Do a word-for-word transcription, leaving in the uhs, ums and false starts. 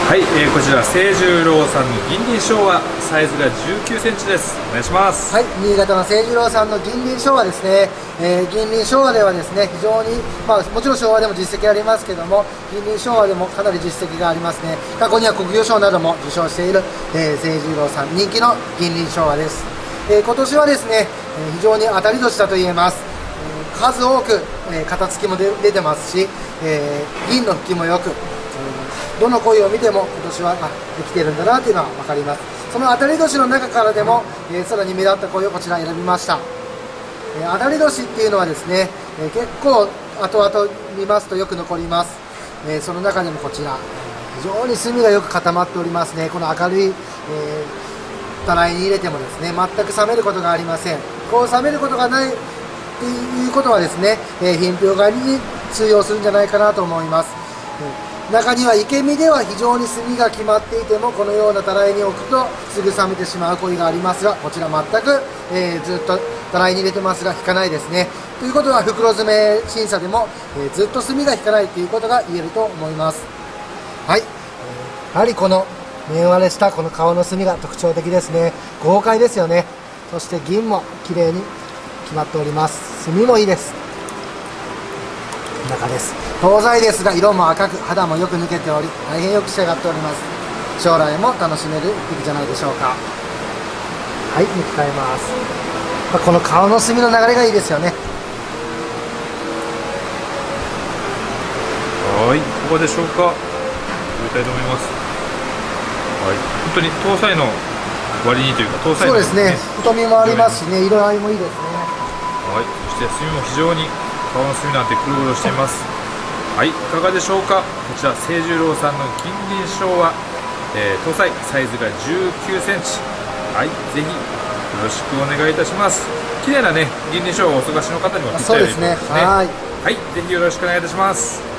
はい、えー、こちら清十郎さんの銀鱗昭和、サイズがじゅうきゅうセンチです。お願いします。 はい、新潟の清十郎さんの銀鱗昭和ですね、えー、銀鱗昭和ではですね、非常に、まあ、もちろん昭和でも実績ありますけども、銀鱗昭和でもかなり実績がありますね。過去には国魚賞なども受賞している、えー、清十郎さん人気の銀鱗昭和です。えー、今年はですね、えー、非常に当たり年だと言えます。えー、数多く、えー、型付きも出てますし、えー、銀の吹きもよく、どの鯉を見ても今年はあできてるんだなというのは分かります。その当たり年の中からでも、えー、さらに目立った鯉をこちら選びました。えー、当たり年っていうのはですね、えー、結構後々見ますとよく残ります。えー、その中でもこちら非常に墨がよく固まっておりますね。この明るい、えー、たらいに入れてもですね全く冷めることがありません。こう冷めることがないっていうことはですね、えー、品評会に通用するんじゃないかなと思います。えー中には生身では非常に墨が決まっていてもこのようなたらいに置くとすぐ冷めてしまう鯉がありますが、こちら全く、えー、ずっとたらいに入れてますが引かないですね。ということは袋詰め審査でも、えー、ずっと墨が引かないということが言えると思います。はい、やはりこの面割れしたこの顔の墨が特徴的ですね。豪快ですよね。そして銀も綺麗に決まっております。墨もいいです。中です。東西ですが色も赤く肌もよく抜けており大変よく仕上がっております。将来も楽しめる一匹じゃないでしょうか。はい、抜き替えます。まあ、この顔の墨の流れがいいですよね。 はい、いかがでしょうか。入れたいと思います。はい、本当に東西の割にというか東西の、ね、 そうですね、太みもありますしね、色合いもいいですね。 はい、そして墨も非常に顔の墨なんて黒々しています。はい、いかがでしょうか。こちら清十郎さんの銀鱗昭和、えー、東西サイズがじゅうきゅうセンチ。はい、ぜひよろしくお願いいたします。綺麗なね銀鱗昭和をお探しの方にもぴったりですね。はい、はい、ぜひよろしくお願いいたします。